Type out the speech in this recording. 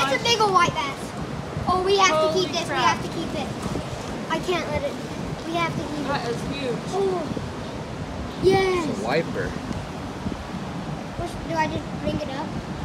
It's a big old white bass. Oh, we have to keep this. Crap. We have to keep it. I can't let it. We have to keep it. That is huge. Oh. Yes. It's a wiper. Do I just bring it up?